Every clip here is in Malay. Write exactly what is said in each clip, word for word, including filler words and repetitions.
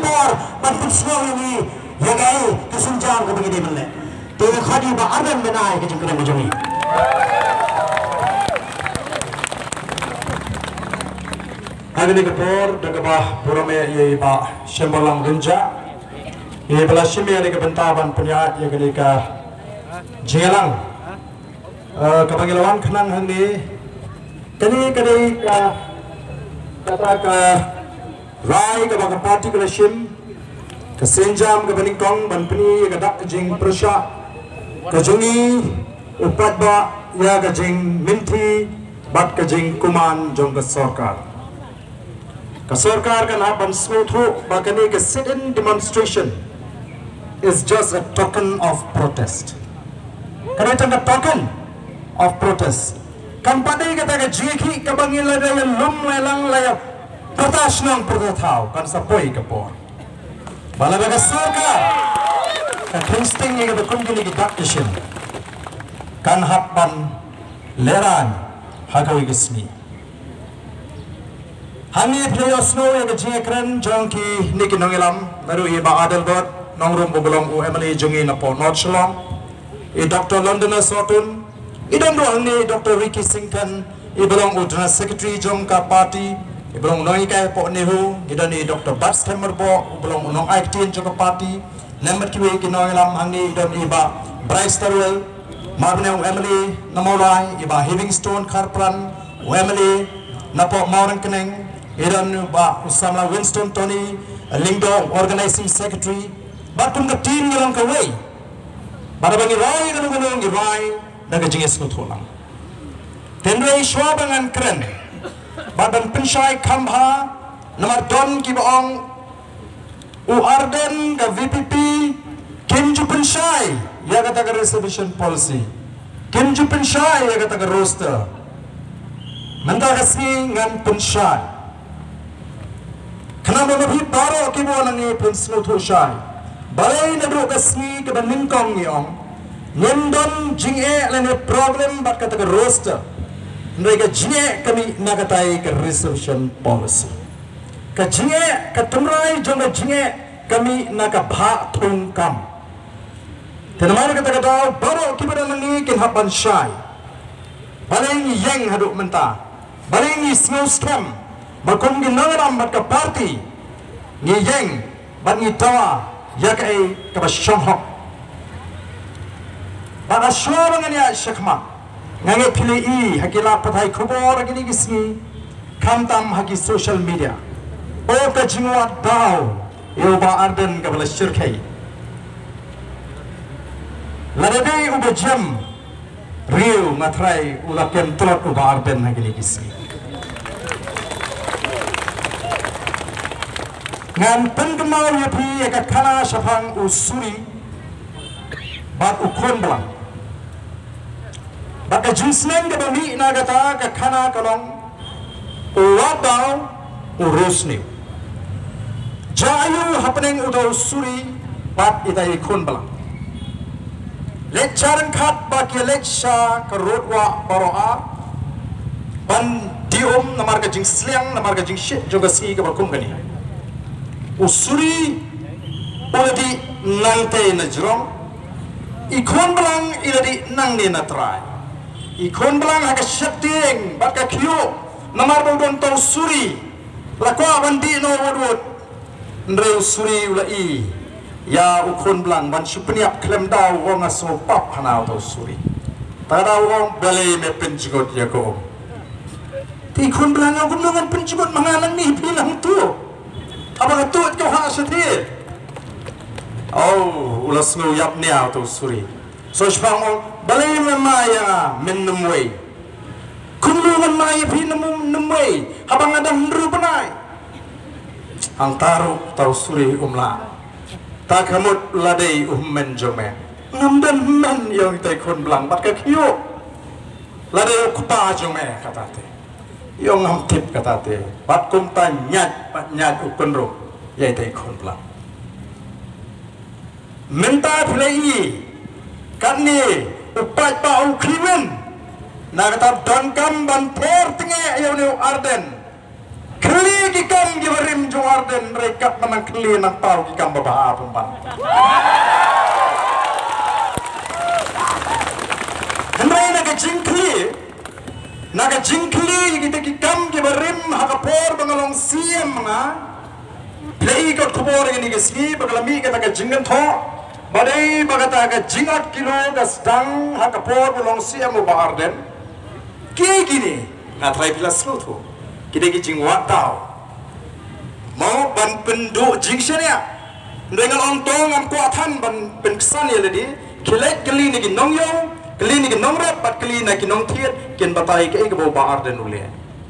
por ban pisau ini ya gay kesunjang ke begini benda tengah khadi ba adan benai ke jengkran bujungi hari ini kepor dagabah purame ye ba sembalang genja ye bala simi ye ke bentaban penyat ye ke ka jelang kepangilawan kenang hani kini kini ka kata ka rai ke baka parti ke sim ke senjam ke beningkong ban peni ke dak jing persya ke jungi upat ba ya ke jing minti bat ke jing kuman jong ke sarkar ke sarkar kan ban smuthu ba kini ke sit-in demonstration is just a token of protest karena itu a token of protest kan padai kata ke jiki ke bangila daya lum lelang laya protes nang protetau kan sapoi ke por bala baga sarkar kan hosting ye ke kungkini ke dakishin kan happan leran hagawi gisni hani playo snow ye ke jekran jongki niki nongilam baru ye ba adel bot nongrum bobulong u emily jongi na po not shalom e Doctor Londoner Sotun idon do ni Doctor Ricky Sington e belong u General Secretary Jongka Party e belong noi kai po nehu idon ni Doctor Bart Stemmer bo belong unong actin Jongka Party lembat kiwe ki noi lam hangi idon ni ba Bryce Terwell marne u Emily namolai e ba Livingstone Karpran u Emily napo Mauran Keneng idon ni ba Usamla Winston Tony Lingdo Organizing Secretary batum the team ngilang kawai pada bagi rai kalau kalau ngi rai naga jingis kutulang tenrei swabangan keren badan pensyai kambha nomor don ki boong u arden ga V P P kinju pensyai ya kata ke reservation policy kinju pensyai ya kata ke roster mentah kasih ngan pensyai kenapa lebih baru ki boong ngi pensnu tusyai balai naduk kasmi ke beningkong yong nyendon jinge lene problem bat kata ke roster mereka jinge kami nagatai ke reservation policy ke jinge ke temrai jong jinge kami naga bha tungkam tenamai kata kata baru kibada nangi kin hapan syai balai ni yang haduk mentah balai ni snow scam bakum gi nangaram bat ke party ni yang bat ni tawa ya kai ke basyonghok bada syora ngania syakma ngange pili i hakila pathai khobor gini gisni kamtam haki social media o ka jingwat daw yo ba arden ka bala shirkai ladabe uba jam riu matrai ulakem tulak uba arden hagini gisni ngan penggemar yapi eka kana syafang usuri bat ukon belang baka jinsnen ke bami nagata ke kana kalong uwabau urusni jayu happening udo usuri bat itai ikon belang leccaran khat baki lecca ke rodwa baroa ban diom namar ke jingsliang namar ke jingshit juga si ke bakum gani usuri uladi nangte na jrong ikon belang iladi nang ni na try ikon belang haka syakting baka kyo namar bodon to usuri lakwa bandi no wadwod ndre usuri ulai ya ukon belang ban supniap klem daw wong aso pap hanaw to usuri tada wong bale me penjigot yako ti ikon belang agum ngan penjigot mangalang ni bilang tu apa ketut kau hak setir? Oh, ulas nu yap niau tu suri. So sebang oh, balai memaya menemui. Kumlu memaya pi nemu nemui. Abang ada henru penai. Antaru tau suri umla. Tak kamut ladai ummen jome. Ngamdan men yang tay kon belang bat kakiyo. Ladai kupa jome kata te. Yang ngamtip kata te. Bat kumta nyat bat nyat ukun ro. Yai tay kon belang. Minta play kan ni upat pa ukrimen. Nagatab dangkam ban por tinge ayaw ni arden. keli kikam gibarim Arden rekat menang keli nak tahu kikam babaha pempan. Hendai naga jingkli, naga jingkli kita kikam gibarim hakapor bangalong siam na. Play ikut kubur ini kesini bagalami kata ke jingan tho, badai bagata ke jingat kilo kasdang hakapor bangalong siam Arden. Kini gini, ngatrai pilas lu tu, kita kijing watau. Mau ban penduk jingsen ya, dengan ontong am kuatan ban penkesan ya ladi, kilet keli ni kinong yo, keli ni kinong rap, bat keli na kinong tiat, kin batai ke ke bau baar dan ulian.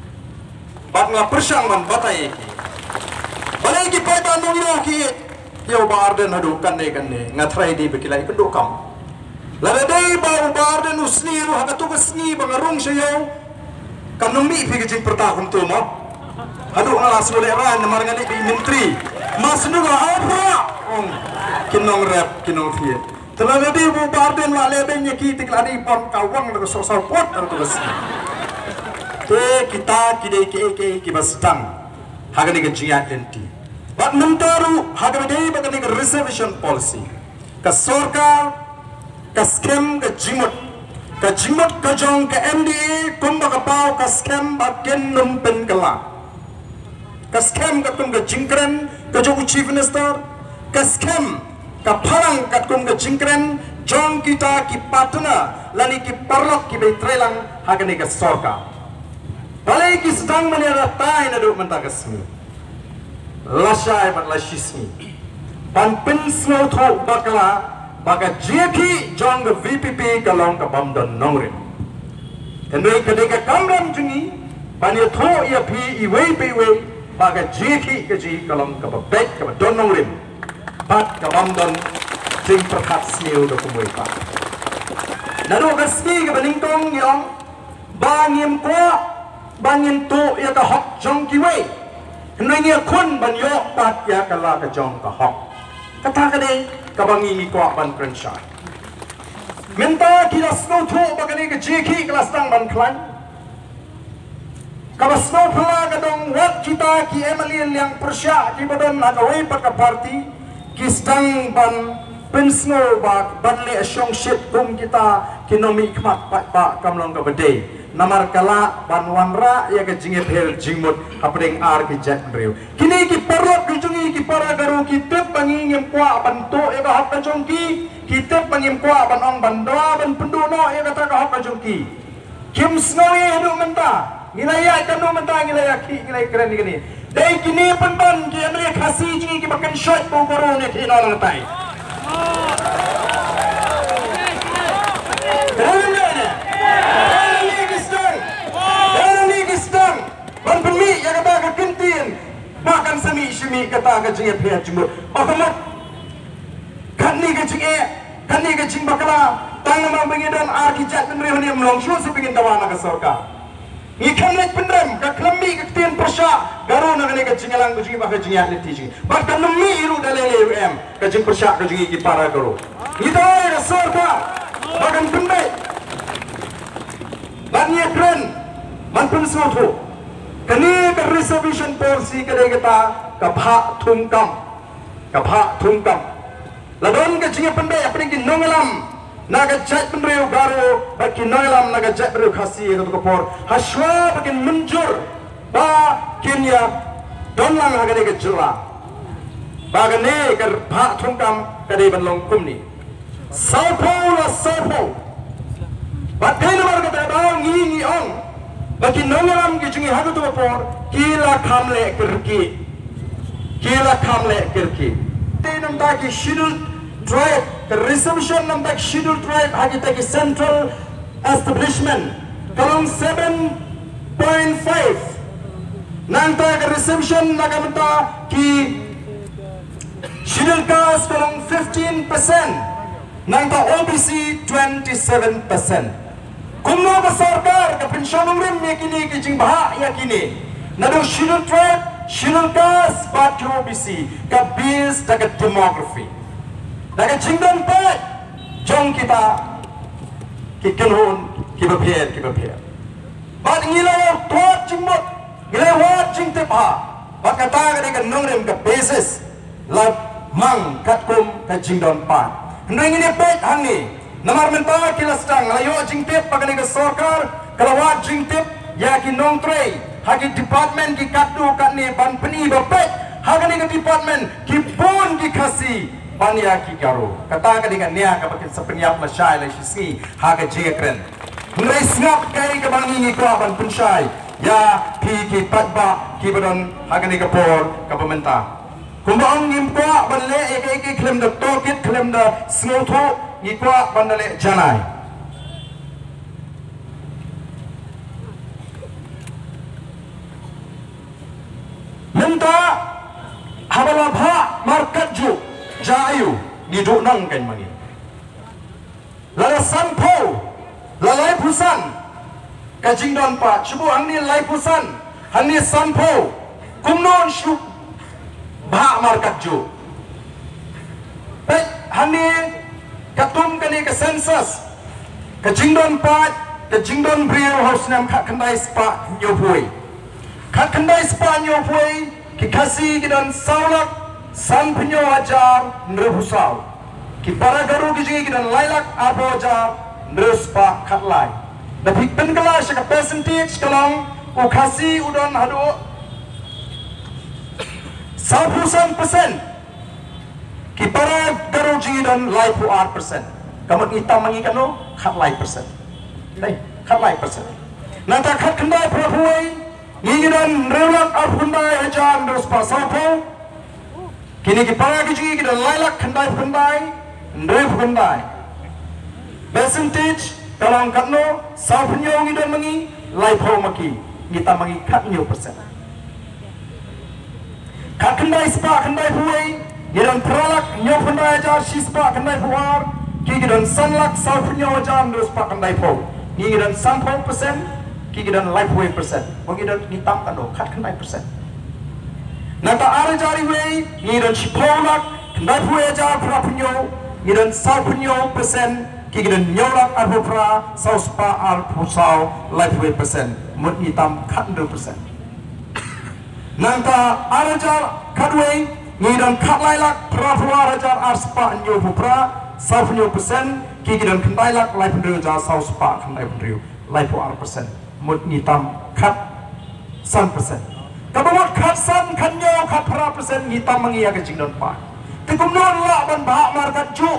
Bat ngap persang ban batai ke, balai ki pai ban nong yo ki, yo baar dan hadu kan ne kan ne, ngatrai di bekilai penduk kam. Lada dai bau baar dan usni ru hakatu kesni bangarung sayo, kanong mi fi kejing pertahun tu mo. Aduh ngalah seluruh orang namar ngali di menteri mas nuga apa ong kinong rap kinong fiat terlalu di bu barden la leben nyeki tikladi pon kawang dengan sosok pot atau besi te kita kide ke ke kibas dang hagani ke jiat enti bat mentaru hagani dei bagani ke reservation policy ka sorkar ka scam ka jimut ka jimut ka jong ka M D A kumba ka pau ka scam ba ken num pen kala ka scam kat kum ka jingkren ka jogu chief minister ka scam ka parang kat kum ka jingkren jong kita ki partner lani ki parlok ki betrelang hagani ka sorka balai ki sedang menera tai na do mentang kasmi lasai bat lasismi pan penslo tho bakla baka J P jong ka V P P ka long ka bamdon nongrim tenoi ka de ka kamram jungi bani tho ya pi iwei pe wei baga jiki keji kalong kababek kabadonong rim bat kabamdon jing perhat sniu do kumui pa nado gaski kabaningkong yong bangim ko bangim tu ya ka hok jong kiwei hnoi ngia kun ban yo pat ya kala ka jong ka hok kata kade kabangi ni ko ban krensha menta kilas no tu bagani ka jiki kelas tang ban klan kabas no pula kadong wat kita ki emalien yang persya ki badon agawai paka party ki stang ban pensno bak badle asyong shit kum kita kinomi kmat pak pak kamlong ka bede namar kala ban wanra ya ka jinge phel jingmut apring ar ki jat reu kini ki parlok ki jungi ki para garu ki tep banging em kwa ban to e ka hak ka jongki ki tep bangim kwa ban ong ban doa ban penduno e ka ta ka hak ka jongki kim snowi hadu menta ngilaya kanu mentang ngilaya ki ngilaya keren gini dai kini penban ki amri khasi ji ki bakan shot po goro ne thina lang tai Ini gistang Ini gistang ban pemi ya kata ka kentin makan semi semi kata ka jinge phe jumbo bakamat kan ni ka jinge kan ni ka jing bakala tang nama bengidan arkijat penri honi mlong shu se pengin tawana ka sorka ikan lek pendem ka klembi ka tien persya garo na kani ka jingalang ka jingi ba ka jingi atlet jingi ba ka nemi iru dalele U M ka jing persya ka jingi ki para garo ito ay ka sorka bagan pendai banya kren man pensoto kani ka reservation policy ka de kita ka bha thungkam ka bha thungkam ladon ka jingi pendai apni ki nongalam naga jat penreu garo bagi nagalam naga jat penreu khasi itu kapor haswa bagi menjur ba kinya donlang hagane ke jura bagane ke bha thungkam kade banlong kumni saupo la saupo bagai nomor kata ba ngi ngi ong bagi nagalam ki jungi hadu tu kapor kila khamle kirki kila khamle kirki tenam ta ki schedule tribe, the reservation number scheduled tribe hagi taki central establishment kalong seven point five nanta ka reservation nagamta ki scheduled caste kalong fifteen percent nanta O B C twenty-seven percent kumno ka sarkar ka pensyonong rim yakini ki jing baha yakini nado scheduled tribe scheduled caste bat O B C ka based daga demography daga jingdan pat jong kita ki kenhon ki bapher ki bapher bat ngila tuat jingmot Gilewat jing tip ha. Bakata ka nong rem ka basis. Lab mang katkum ka jing don pat. Hendring ini pet hangi. Namar mentah kilas tang layo jing tip pagani ka sorkar kalawat jing tip ya ki nong tray hagi department ki katu kat ni ban peni bapet hagani ka department ki pun ki kasi bania ki garu kata ka dengan nia ka pakin sepenyap masyai la sisi haga jekren mulai ngap kai ka bangi ni ko ban punsyai ya pi ki patba ki badon hagani ka por ka pemerintah kumbang ngim ko ban le ek ek klem da tokit klem da snotho ni ko ban le janai minta habala bha markat ju jayu ni do nang kan mangi lala sanpo lalai pusan kajing don pa chubu angni lai pusan hani sanpo kumnon shu bha markat ju pet hani katum kani ka census kajing don pa kajing don brio house nam khat khandai spa nyopui khat khandai spa nyopui ki kasi ki dan saulak san penyo ajar nrehusau ki para garu ki jigi ki dan lailak aboja nrespa khatlai da phik pen kala shaka percentage kalong u kasi udon hadu sapusan persen ki para garu jigi dan lai pu ar persen kamat ita mangi kano khatlai persen dai khatlai persen nata khat khandai prapuai Ngiran relak arhundai ajar terus pasapo. Kini kita lagi kita lailak khandai khandai, nref khandai. Percentage kalau katno sapunyo ngidan mangi laipo maki kita mangi katnyo persen. Kat khandai spa khandai huai, ngidan peralak nyo khandai ajar si spa khandai huar, kigidan sanlak sapunyo ajar terus pa khandai po. Ngidan sampol persen. Kigidan life way percent, mengidan hitam kando kat kendai percent. Nata ada jari way, ngidan sipolak kendai way aja pra punyo, ngidan sal punyo percent, kigidan nyolak arbo pra sauspa al pusau life way percent, mut hitam kat kendai percent. Nata ada jar kadway, ngidan kat lailak pra pra ajar arspa nyo pra sal punyo percent, kigidan kendai lak life punyo aja sauspa kendai punyo life ar percent. Mut ngitam kat san persen. Kabawat kat san kanyo kat para persen ngitam mangiya ke jingdon pa. Tikum non la ban bahak markat ju.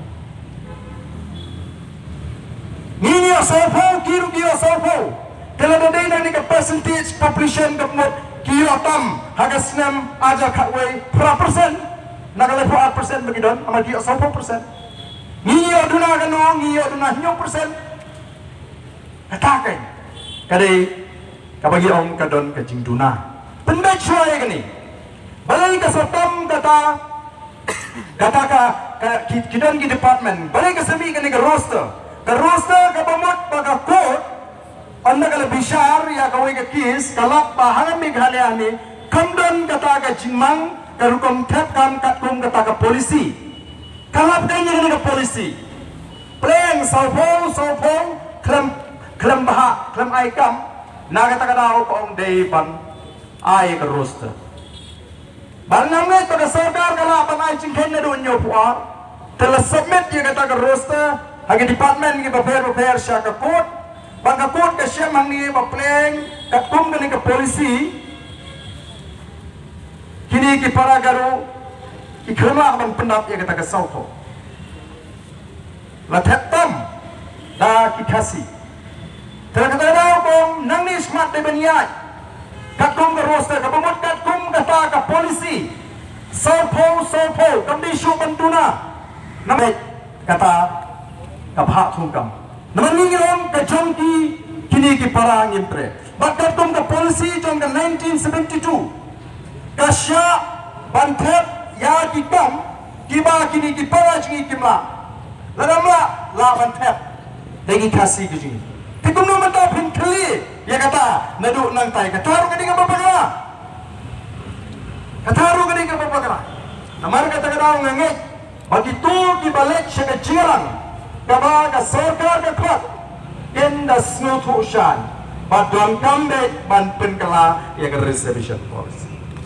Ngiya sopo kiru kiyo sopo. Telada day na ni ke percentage population ke mut kiyo tam hagas nem aja kat way para persen. Nakalai po at persen begidon amal kiyo sopo persen. Ngiya duna kano ngiya duna nyo persen. Katakan. Kadai kabagi om kadon kajing duna pendai cuai kani balai ka satam kata kata ka kidon ki department balai ka semi kani ka roster ka roster ka pamot baga court anda kala bishar ya kawai ka kis kalak bahangan mi ghale ani kamdon kata ka jingmang karukom thep kam katkum kata ka polisi kalap kanya kani ka polisi pleng salpo salpo klem klem baha, klem aikam, naga takadaw ko ang day ban ay karusta. Barnamit pada sarkar kala pan ay cingken na doon nyo puar, tela submit yung kata karusta, hagi department yung prepare prepare siya ka court, bang ka court ka siya mangi mapleng, katum ka ni ka polisi, kini ki para garo, ikrama man penap yung kata kasawto. Lathetam, da kikasi. Terkadang kong nangni smart de benyai, kakum ke roster, kabumut kakum kata ke polisi, sopo sopo, kondisi bentuna, namai kata kabhak sungkam. Naman ngiron ke jongki kini ki para ngintre. Bakat kum ke polisi jong ke nineteen seventy-two, kasya bantep ya kikam, kiba kini ki para jingi kimla, ladamla la bantep, dengi kasih kejing. Tikum no mata pin kali ya kata nadu nang tai kataru kani ka babagala kataru kani ka babagala namar kata kata ngange bagi tu di balik syaka jirang kaba ka sarkar ka klak in the snow to shine Badon kambek ban penkala ya ke reservation policy.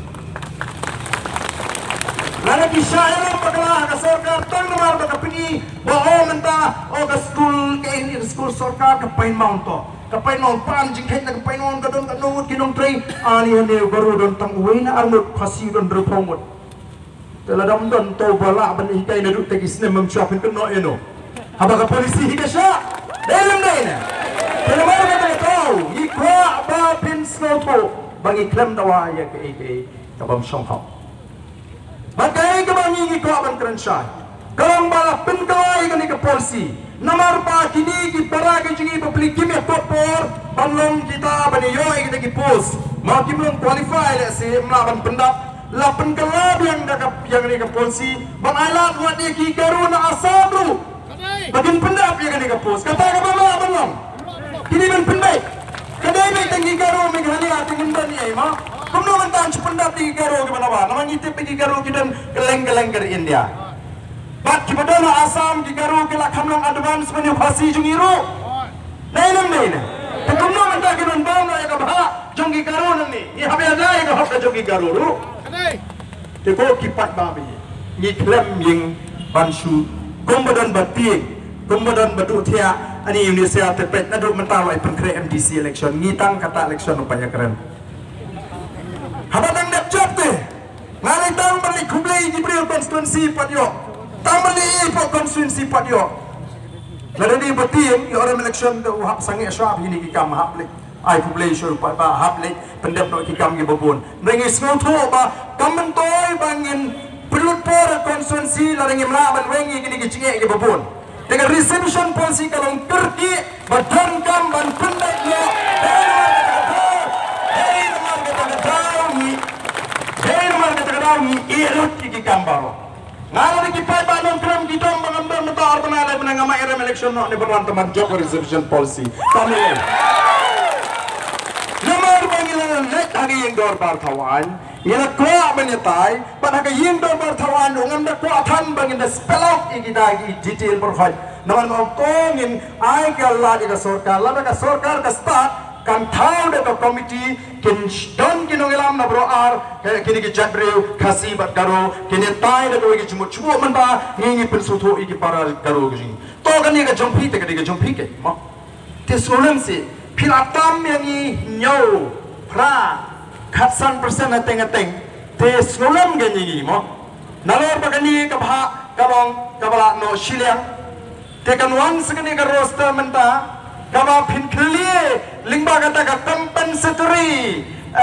Lalu kisah pagla ka sarkar tang namar ka pini bao menta o ka school ke ini school sarkar ka pain mount to ka pain mount pan jing khet ka pain mount ka don ka no kinong train ani hane garu don tang uwi na armut khasi don repomot tela dam don to bala ban ikai na duk tagis ne mam shopin ka no eno haba ka polisi ka sha dalam daina tela mar ka to ikwa ba pin snow to bangi klem dawa ya ke ke ka bam song hao Bagai kebangi ki kau akan kerensyai. Kalau malah penkawai kini ke polisi. Namar pa kini ki para ke jingi publik kimi popor. Banlong kita bani yoi kita ki pos. Mau kim belum qualify le si melawan pendap. La penkelab yang dak yang ni ke polisi. Bang ailat buat dia ki garuna asal tu. Bagian pendap yang ni ke pos. Kata ke bapa banlong. Kini ben pendai. Kedai ni tinggi garu menghani hati ngendan ni mah. Kamu mentang cependap di garo ke mana ba? Namanya itu pergi garo kita geleng-geleng ke India. Bat kita dah Assam di garo ke lah kamlang advance punya fasi jungiru. Nainam nainam. Kamu mentang kita bang lah yang bah jungi garo ni. Ni habis ada yang hak jungi garo lu. Teko kipat babi. Ni klem yang bansu. Kumbadan batik, kumbadan batu tia. Ani Indonesia tepet nadu mentang lah penkre M D C election. Ngitang kata election upaya keren. Habang nak job tu, ngalai tang balik kumlei di beri konstituensi patio, tang balik po konstituensi patio. Lalu ni betim, orang election tu hap sangat syab ini kita mahap lek, ai kumlei syur pat ba hap lek pendep nak kita magi babun. Nengi semua tu ba kamen toy bangin perlu por konstituensi lalu nengi melaban wengi kini kicingek ke babun. Dengan reception policy kalau kerki badan kam ban pendek yo. Ni irut kiki kambaro. Ngalah ni kipai banon kram kita mengambil metar penala penangama era election no ni berwan teman job reservation policy. Kami. Nomor panggilan net hari yang dor bar tawan. Ia kuat menyetai pada ke yang dor bar tawan ngam dak kuatan bangin dah spell out iki dagi detail berhad. Nomor mau tongin ai kala di sarkar la ka sarkar ka start kan tahu dekat komiti kin don kinong ilam na bro ar kini ki jadreu kasi bat garo kini tai na dogi cuma cuma manda ngingi pensuto iki para garo gini to kan ni ka jompi te ka ni ka jompi ke ma te solam si pilatam yang ni nyau pra khatsan persen ateng ateng te solam ke ni ma nalor pa kani ka bha kabong kabala no shiliang te kan wan sekani ka roster menta kama pin clear lingba kata ka compensatory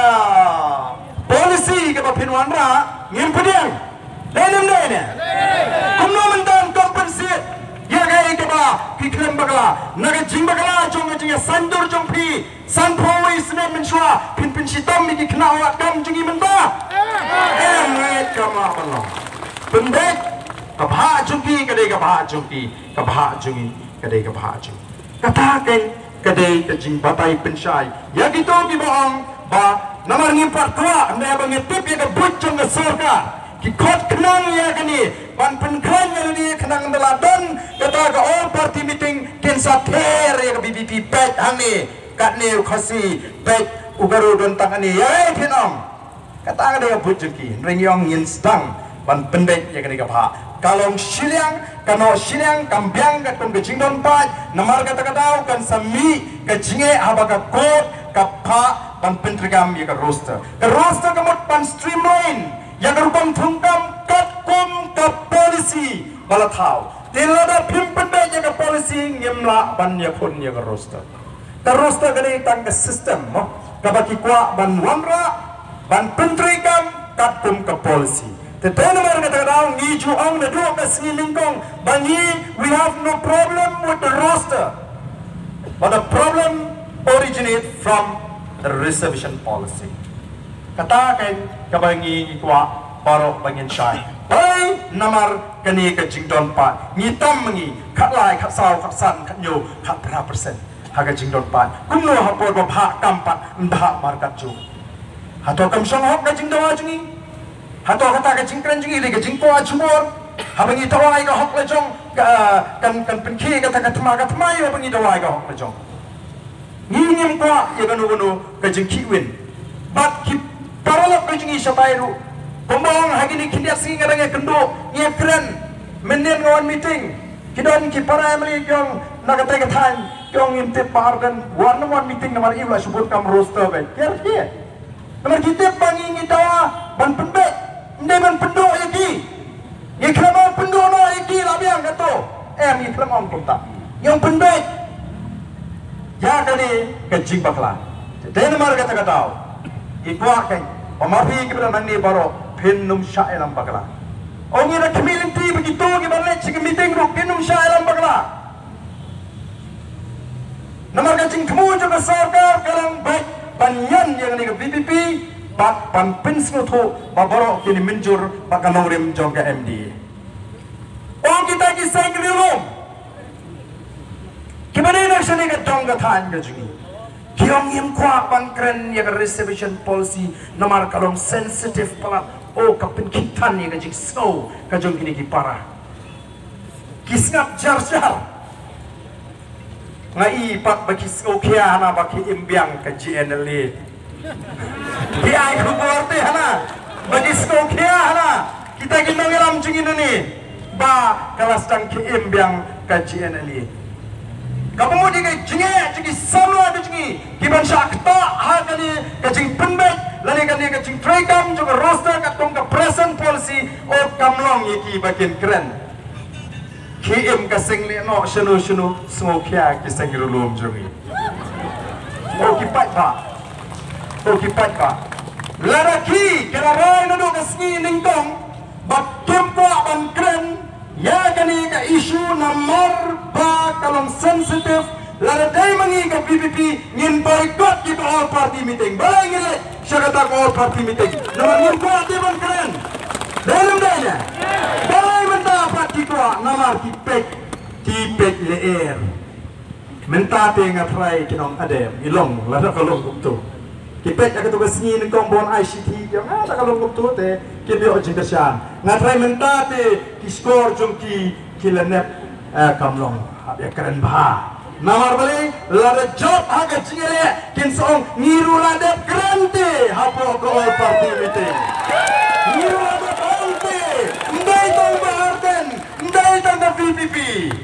policy kama pin wanra ngimpediang lenam lene kumno mentan compensate ya gai kama kiklem bagala naga jimbagala jong jing sandur jong pi san poi sne menshwa pin pin sitam mi kna wa kam jingi menda eh mai kama balo pendek kabha jungi kadai kabha jungi kabha jungi kadai kabha jungi katakan kadai kajing batai pensyai ya gitu ki bohong ba namar ngimpat tua anda bangitip ya kebut jong sarkar ki kot kenang ya kani ban penkran ya ni kenang meladon kata ke all party meeting ken sater ya B B P pet hani kat ni khasi pet ugaru don tangani ya thinom kata ke but jeki ringyong instang ban pendek ya kani kapha kalong siliang kano siliang kambiang kat pun kecing don pat namar kata kata kan sami kecing haba ka kot kapha pan pentrigam ya ka roster ka roster kamot pan streamline ya ka rupang thungkam kat kum ka policy balathau tilada phim pendek ya ka policy ngemla ban ya phun ya ka roster ka roster kani tang ka system mo ka baki kwa ban wanra ban pentrigam kat kum ka policy. Tetapi nomor kata-kata ni juang na dua kasi lingkong bangi we have no problem with the roster, but the problem originate from the reservation policy. Katakan kabangi ikwa parok bangin syai. Pai nomor kani ke jingdon pat ngitam mengi kat lai kat saw kat san kat nyo kat berapa persen haga jingdon pat kumno hapor babha kampat ndah markat ju. Hato kam song hok ka jingdawa jungi. Hato kata ke jingkran jingi le ke jingko ajumor habangi tawai ka hok le jong kan kan penki kata kata ma kata mai habangi tawai ka hok le jong ngingim kwa ya kanu kanu kajing kiwin bat ki paralok kajing isapairu kumbang hagini kindiak singa dengan kendo ia keren menen ngawan meeting kidon ki para emli kyong nagatai kathan kyong intip pahardan one one meeting namar iwla subut kam roster be ker kia namar kitip bangi ngitawa ban pembet ndai ban pendo yaki ye kama pendo no yaki labiang kato em ni klamong kumta yang pembet ya kali kajing bakla den mar kata katau ikwa kai pamafi ki bela mandi baro pennum syaelam bakla ongi na kemilinti begitu ki balle cik meeting ru pennum syaelam bakla namar kajing kemu juga sarkar kalang baik banyan yang ni ke B P P bak pan pensno tho babaro kini menjur bakalorem jongga M D oh kita kisah ngilum gimana nak sini ke jongga than ke jungi kiong yim kwa bangkren ya ke reservation policy namar kalong sensitive pala oh kapin kitan ya ke jik so ke jong kini ki parah kisngap jar jar ngai pak bagi so kia hana bagi imbiang ke G N L A dia ai kuborte hana bagi so kia hana kita kini ngeram jungi ni ba kelas tang ki imbiang ke G N L A kamu mau jadi jengah, jadi sama ada jengi. Kiban syakta hakani kacing penbet, lalu kani kacing trekam juga roster katong ke present policy oh kamlong yaki bagian keren. Kim kasing le no shunu shunu smokia kisang rulum jengi. Oh kipat pa, oh kipat pa. Laraki kelarai nado kasngi ningkong, bak kempo aban keren. Ya kani ka isu nomor ba kalong sensitif lada day mangi ka P P P ngin boycott kita all party meeting balai ngile siya kata ko all party meeting nomor ngin ko ati man keren dalam daya balai menta party ko nomor tipek tipek leer menta te ngatrai kinong adem ilong lada kalong ukto kipet aku tugas ni nengkong bon I C T yang ada kalau nguptu te kibi ojing tersian ngatrai mentate ki skor jom ki kilenep kamlong ya keren bah namar balik lada job haga jingere kin song ngiru lada keren te hapo ko all party meeting ngiru lada kante ndai tong baharten ndai tong da V P P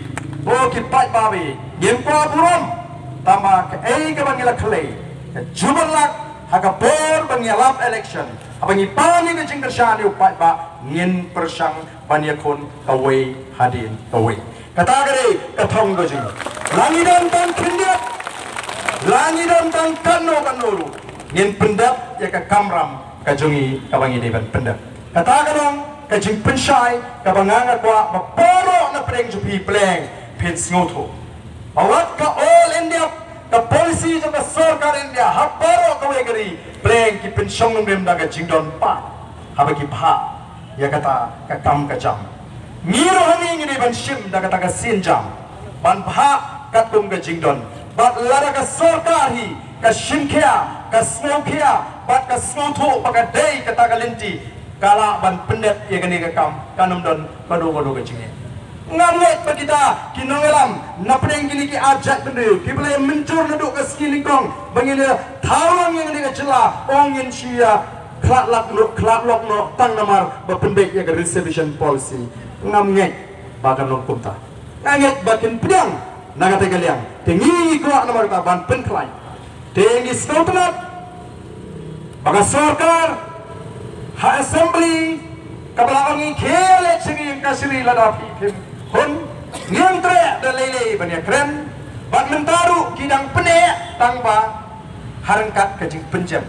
oh kipat babi gempa burom tama ke ei ke bangila klei jubalak haga bor bangyalap election abangi pani ke jing tersyani upat ba ngin persang banyakon kawai hadin kawai kata gere katong go jing langidan tan kindiat langidan tan kano kanuru ngin pendap ya ka kamram kajungi kabangi deban pendap kata garong kajing pensyai kabanganga kwa baporo na preng jupi pleng pins ngoto awat ka all India ka polisi juga sarkar India haparo kawai geri pleng ki pensyong ngrem daga jingdon pa habagi pha ya kata ka kam ka jam ngiro hani ngini ban shim daga taga sin jam ban pha ka tum ka jingdon bat lara ka sarkar hi ka shimkhia ka smokhia bat ka snotho paga dei ka taga linti kala ban pendet ya gani ka kam kanum don kado kado ka jinge ngamlet kita kinongelam napeng gini ki ajak benda kibla mencur naduk ke sini kong bangina tawang yang ni kecela ongin sia klat lak no klat lok no tang namar bapendek ya ke reservation policy ngamnget bagan long kumta ngamnget bakin pedang nagate kaliang tengi ko namar ta ban penklai tengi skotnat baga sarkar ha assembly kabla ongi khele sigi kasiri lada pipim Hun ngiang tere dan lele banyak keren ban mentaru kidang pene tangba harangkat kajing penjam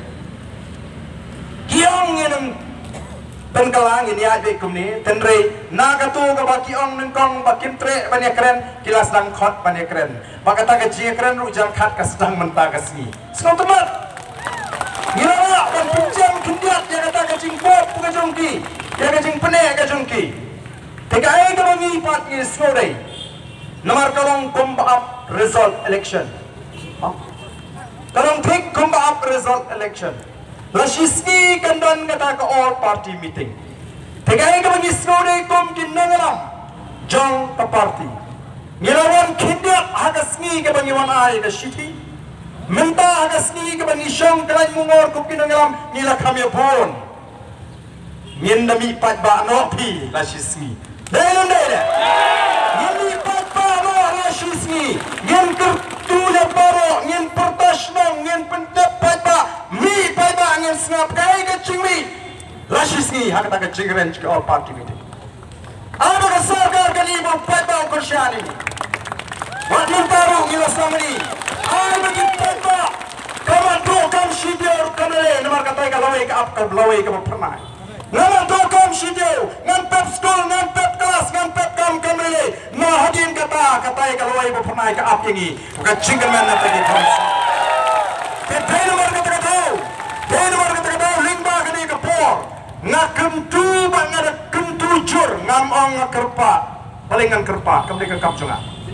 kiong ngeneng tengkalang ini adik kumni tenre nagatu ke baki ong nengkong bakin tere banyak keren kilas dang khot banyak keren bakata kajing keren rujang khat kasdang mentah kasni senang temat ngira ban penjam kendiat ya kata kajing pop kajongki ya kajing pene kajongki Tiga ayat kami empat ini sore. Nomor kalong kumba up result election. Kalong tik kumba up result election. Lasisni kandan kata ke all party meeting. Tiga ayat kami sore kum kinangalam jong ke party. Ngelawan kindiap hagasni ke bangiwan ayat ke city. Mentah agas ni ke bani syong kelai mungor ku kinangalam nila kami pun. Ngin dami pat ba no pi la shisni. Dai non dai da. Ngin mi pat ba no la shisni. Ngin kertu le baro ngin pertas nong ngin pentap pat ba mi pat ba ngin snap kai ke chingmi. La shisni hak ta ke chingren ke all party meeting. Apa ke sarkar kali ibu pat ba kursyani. Wat mentaro ngila samani. Ai bagi pat ba. Kaman do kam shidior kamale namar katai ka lawai ka ap ka lawai ka pernah. Naman to kam shidior ngan pep school ngan pep kelas ngan pep kam kamale na hadin kata katai ka lawai ka pernah ka ap yangi ka chingan man na tagi kam. Te dai namar kata ka tau. Dai namar kata ka tau lingba ka ni ka por. Nga kentu ba nga kentu jur ngam ong nga kerpa. Palingan kerpa kam ni ka kap junga.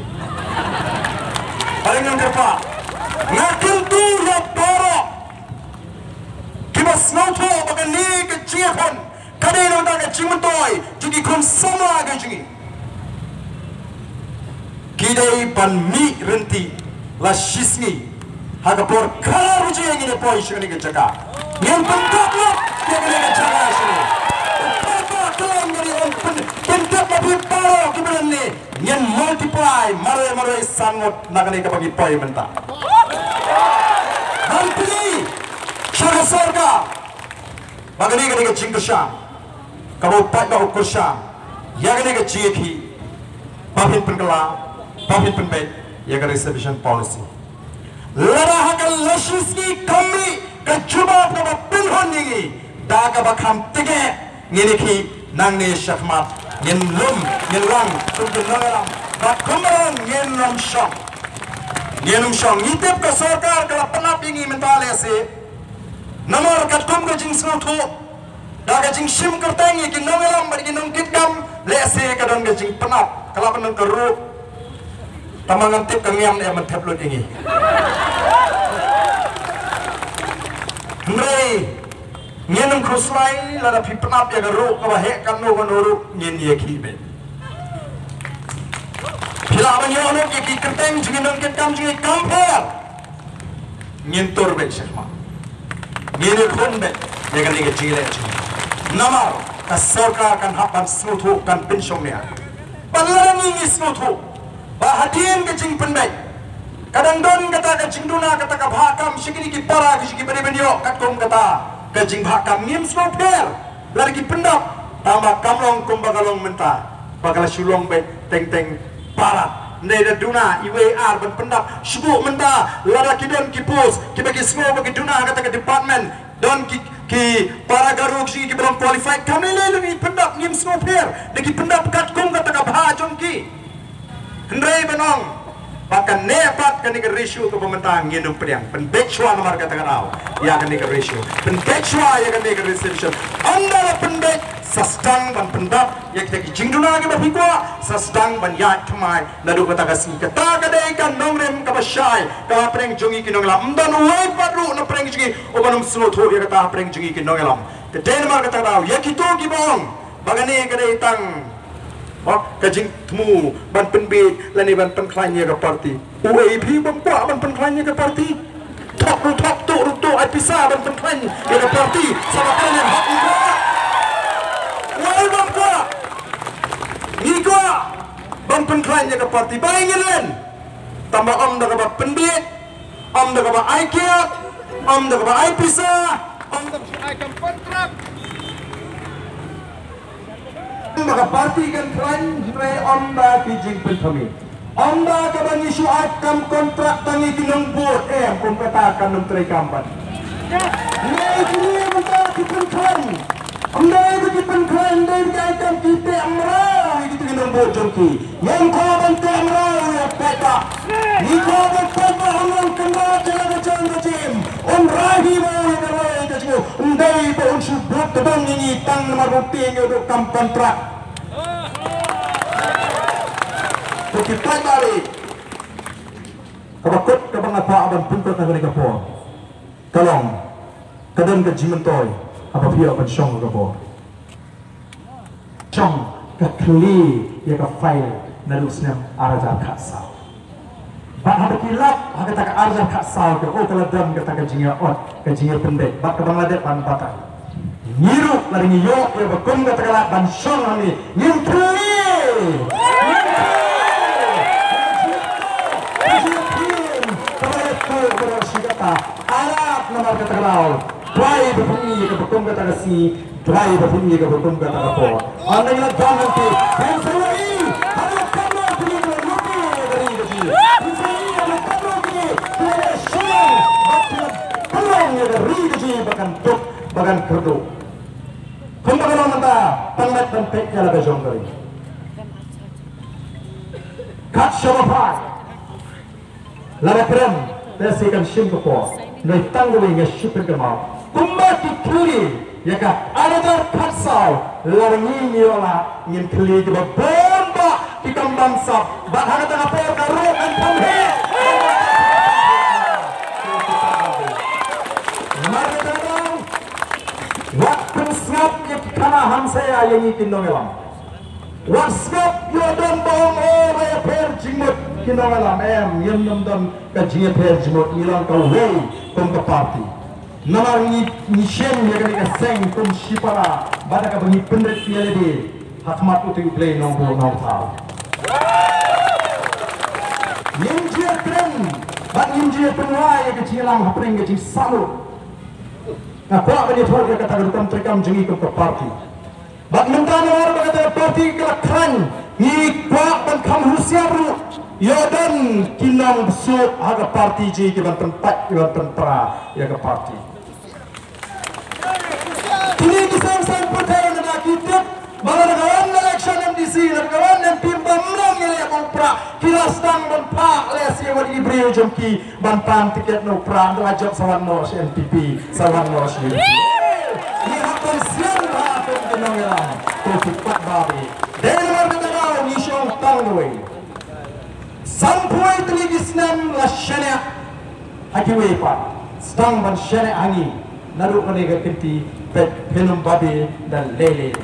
Palingan kerpa. Nga kentu ya boro. Kiba snauto baga ni ke ciakon. Kadai no da ke cimentoy. Jadi kon sama ke jingi. Kidai ban mi renti la shisni. Haga por karu je ngine poi shini ke jaga. Yang bentuk lo yang ngine jaga shini. Papa kelam ngari on bentuk lebih paro keberan ni. Yang multiply mare mare sangot nagani ke bagi poi mentah. Hampiri syara sorga bagani ke jing syam kabo pat ba ukur syam ya gani ke jiki babin penkala babin penbet ya ke reservation policy lara hakal lashiski kami ke jubab ke pinhon ni da ka bakam tige ngini ki nang ne shakmat ngin lum ngin lang tum de naram ba kumran ngin lam syam ngin syam ngitip ke sorkar kala penap ingi mentale se namar kat kum ke jing snutu da ke jing sim kertangi ki nangalam bari nang kitkam le se ka don ke jing penap kala penang keru tamangan tip kangiam ne man theplo ingi nrei ngenam khuslai la da phi penap ya keru ka ba he kan no kan ru ngen ye ki be phila ban yo no ki ki kertang jing nang kitkam jing kampher ngen tor be shema Gini pun be, jangan lagi cile cile. Namar, kasorka kan hapan snutu kan pensiunnya. Panlaran ini snutu, bahadian kecing pendek. Kadang don kata kecing duna kata kabhakam sikini ki para ki sikini beri benyo katkom kata kecing bahakam ngim snupel. Lagi pendap, tambah kamlong kumbagalong mentah. Bakal sulong be teng teng parat. Neda duna iwe ar ban pendap sibuk mentah lada kidon kipus kibagi semua bagi duna kata ke department don ki ki para garuk si ki belum qualified kami lelungi pendap ngim semua per lagi pendap kat kum kata ke bhajong ki hendrai benong bahkan nepat kani ke ratio ke pemerintahan nginum pediang pendekshwa nomor kata karau ya kani ke ratio pendekshwa ya kani ke reception anda pendek sastang ban pendap ya kita jingduna ke bapikwa sastang ban ya kemai nadu kata kasi kata kadai kan nongrem ka basyai ka preng jongi kinonglam mdan wai padru na preng jongi obanum sloto ya kata preng jongi kinonglam ke denmark kata karau ya kito gibong bagani kadai tang oh kajing temu ban penbit lani ban penklanya ke parti U A P bangpa ban penklanya ke parti top ru top tu ru tu ai pisah ban penklanya ke parti sama kalian hak ni wai bangpa ni ko ban penklanya ke parti bayangin tambah om dah ke penbit om dah ke ai kiat om dah ke ai pisah om dah ke ai kontrak maka parti kan klan jre onda kijing penthami onda ka bang isu akam kontrak tangi tinong board eh kum kata kan num tre kampan nei kini mata kipen klan onda itu kipen klan dai ka kam kite amra itu tinong board jongki yang ko ban te amra ya peta ni ko ban peta amran kanda jala jang jim on rahi mo ya rai ka ju ndai bo un subut bang ni tang nomor rupi ngi kam kontrak kita balik kabakot kabang apa aban puntot na gani kapo kalong kadang ka jimentoy apa pia aban syong kapo syong ka kli ya ka file na lusnya araja khasa Bak ada kilap, ada tak arja kat sal ke, oh kalau dam kata kajingnya ot, kajingnya pendek. Bak ke Bangladesh ban patah. Nyiru lari nyiyo, ya bakum kata kelak ban syong ni, nyimpi. Alat nomor kata kalau, dry berbunyi ke bakum kata kasi, dry berbunyi ke bakum kata kapo. Anda yang jangan nanti, yang selalu ada kamu punya lupa dari itu. Bahkan tuk, bahkan kerdu. Kumpulan orang mata, pangat dan peknya laga jongkari. Kat syarafat, laga keren, tersikan Singapore, dari tanggung yang super gemau. Kumbati kiri, ya kan? Ada dar katsau, laga ini olah, ingin kiri juga bomba di kambang sap. Bahkan tengah per karuk dan pamhe. Waktu snap yang kanahan saya yang ikin nongelam. Waktu snap yang dan bawang oh saya per jimut kinongelam em yang nam dan kajinya per jimut ilang kau way kum ke party. Nama ni ni shen yang kena seng kum shipara pada kau ni pendek tiada di hatmat utu play nombor nol tau. Yang dia keren, bak yang dia penuai yang kecilang hapring kecil salut. Nah, kuat bagi tuan dia kata kita terkam jengi ke parti. Bagi mentara orang kata parti kelak keren. Ni kuat dan kamu siapa? Ya dan kinam besok harga parti je kita tempat kita tempera ya ke parti. Ini kisah-kisah percaya dengan kita. Bahawa negara election M D C, negara yang tim bamrang yang yang pra, kilas tang dan pak lesi yang diberi jemki bantan tiket no pra, rajab sawan nos N P P, sawan nos U P. Ini hakkan siang hakkan kenangan, topik pak babi. Dari luar negara ni syong tangway. Sampai teligis nam lasyana, akiwe pak, stang ban syana angi, naru menega kenti, pet penum babi dan lele.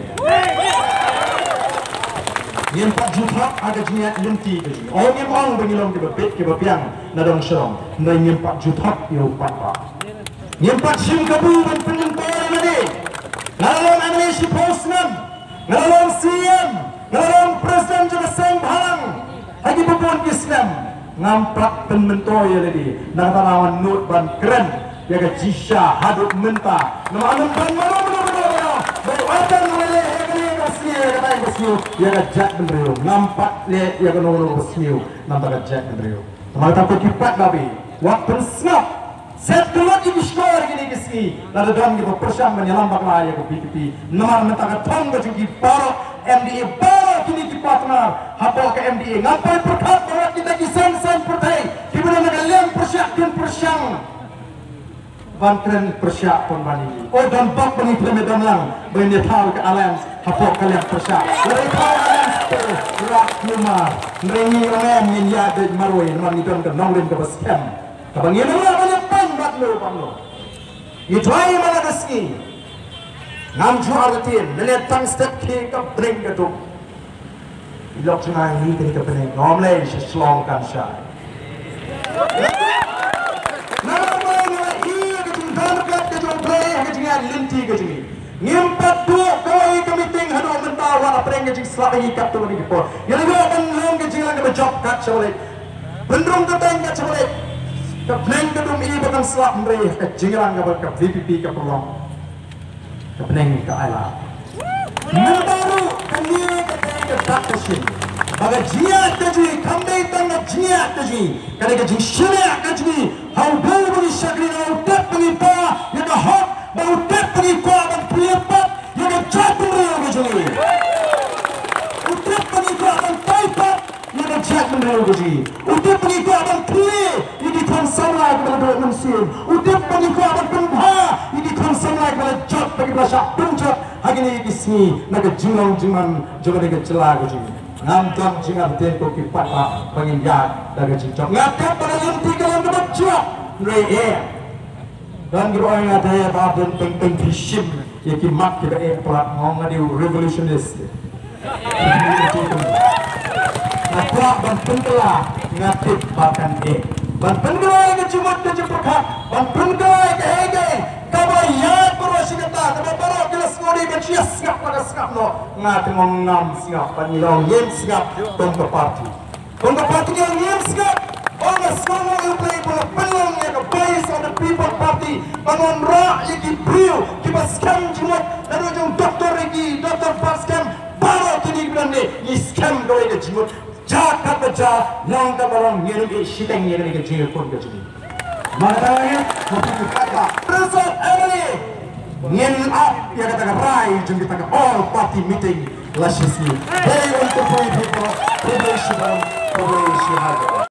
Yang empat juta ada jenis lenti ke sini. Orang yang orang bengilong ke bebek ke bebiang nadong serong. Yang empat juta yang empat pak. Yang empat sim kabu dan penyempur ini. Ngalong Indonesia Postman, ngalong C M, ngalong Presiden juga seng halang. Lagi berbuat Islam. Ngampak penmentor ya tadi. Nak tanaman not ban keren. Ya ke jisha hadut mentah. Nama anam ban mana mana mana. Baik wajan boleh. Kata yang bersiu, dia kajak bendera. Nampak lihat dia kena orang bersiu, nampak kajak bendera. Teman takut kipat babi. Waktu snap, set keluar di skor gini kesi. Lalu dalam kita persam menyelambak lah ya ke P P P. Nama mentang tong berjumpa baru M D A baru kini kipat benar. Hapal ke M D A. Ngapai perkat bahwa kita kisah sen pertai. Kita nak lem persyakin persyang. Bantren persyak pun bani. Oh dan bak bani pemedan lang. Bani tahu ke alliance. Hapok kalian persyak. Dari tahu alliance tu. Rak numar. Neringi orang yang yada marwai. Nama ni tuan ke nongrin ke baskem. Kabang ini lah banyak pan bat lo pan lo. Itu aja mana keski. Ngam jual retin. Nelihat tang step ke ke drink ke tu. Ilok cengai ni kini ke pening. Ngomlay seselongkan syai. Linti ke sini. Ngimpat dua kau kami ting hadu mentawa apa yang kecil selama ini kat tu ni kepor. Yang dua benung kecil lagi berjob kat cewek. Benung keteng kat cewek. Kepeneng kedum ini bukan selap mereh kecil lagi berkat V P P ke perlong. Kepeneng ke ala. Mentaru kami keteng ke dak kesin. Bagai jiat keji kami tengah jiat keji. Kerana keji syariat keji. Hau bau bagi syakri hau tak pengipa yang hot. Bau tep pergi kuat dan pelipat yang jatuh real begini. Utip pergi kuat dan paipat yang jatuh real begini. Utip pergi kuat dan clear yang dikonsumlah kepada manusia. Utip pergi kuat dan pemba yang dikonsumlah kepada jat bagi belasah penjat. Hari ini kismi nak jingong jingan juga nak celah begini. Ngamtam jingan tempo kipat pak penginjak dan cincang. Ngakap pada lenti kalian dapat jat real. Dan kita orang ada yang badan peng-peng bishim yang kimak kita eh pelat ngomong ada revolutionist. Aku ra ban pengkela ngatip bahkan e ban pengkela ke cimut ke cipurka ban pengkela ke hege kabayat berusia kata tapi baru jelas ngodi bercias siap pada siap no ngat ngam siap panilong yem siap tongko parti tongko parti yang yem siap orang semua yang play bola pelong yang based on the people party bangun ra yang brio kita scam cimut lalu jom doktor lagi doktor pascam baru kini berani ni scam doa ke cimut jaga baca long kabarong yang ke sidang yang ke jingle pun ke sini makanya kita kata result early ngin up ya kata rai jom kita ke all party meeting lasisi hey untuk people people